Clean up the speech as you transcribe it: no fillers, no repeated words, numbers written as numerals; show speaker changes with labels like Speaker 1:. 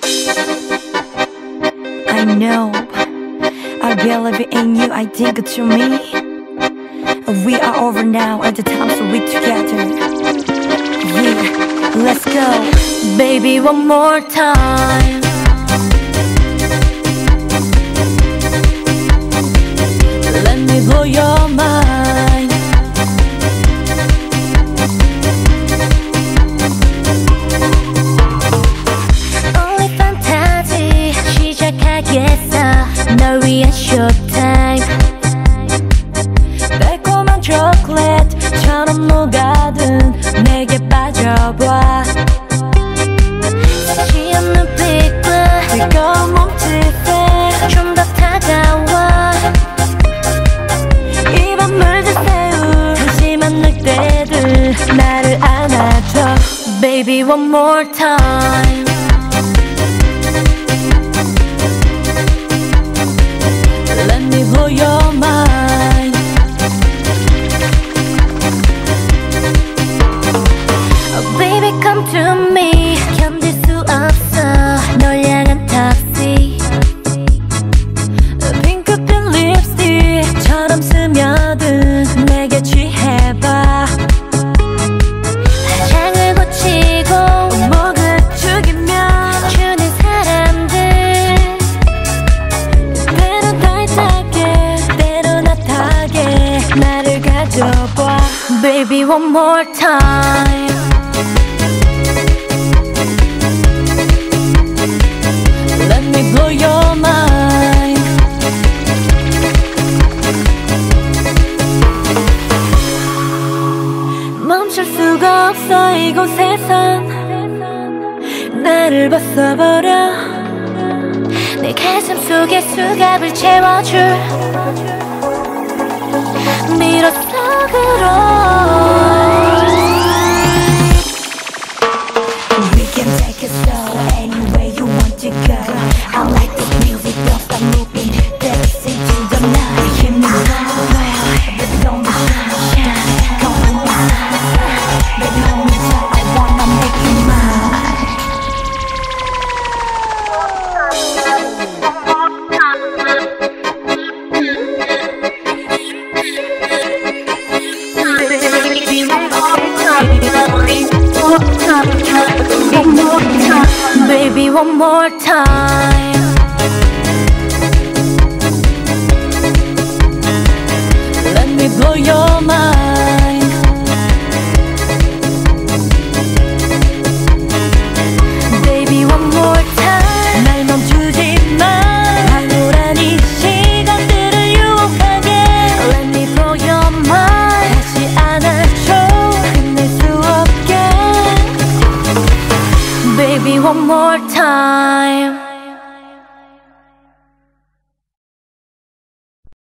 Speaker 1: I know, I believe in you, I think to me. We are over now at the time, so we together. Yeah, let's go. Baby, one more time. Let me blow your mind.
Speaker 2: Only fantasy 시작하겠어. 널 위한 showtime.
Speaker 1: 달콤한 초콜릿처럼 녹아든 내게 빠져봐.
Speaker 2: 시험 눈빛과
Speaker 1: 뜨거운 몸짓에
Speaker 2: 좀 더 다가와.
Speaker 1: 입안 물든 새우 한심한 늑대들 나를 안아줘. Baby, one more time. Let me blow your mind.
Speaker 2: Oh baby come to me. 견딜 수 없어 널 향한 턱시.
Speaker 1: 핑크빛 립스틱처럼 스며든 내게 취해봐.
Speaker 2: 장을 고치고
Speaker 1: 목을 죽이며
Speaker 2: 주는 사람들.
Speaker 1: 때론 타이트하게 때론 핫하게 나를 가져봐. Baby, one more time. Let me blow your mind. 멈출 수가 없어 이곳에선 나를 벗어버려.
Speaker 2: 내 가슴 속에 수갑을 채워줄 미러 속으로.
Speaker 1: We can take it slow anywhere you want to go. I like this music, don't stop moving. Dance into the night. Hear me well, but don't be shy. Come on inside, baby hold me tight. I wanna make you mine. Baby, one more time. Let me blow your mind. Baby, one more time. 날 멈추지 마. 황홀한 이 시간들을 유혹하게.
Speaker 2: Let me blow your mind.
Speaker 1: 다시 안아줘. 끝낼 수 없게. Baby, one more time.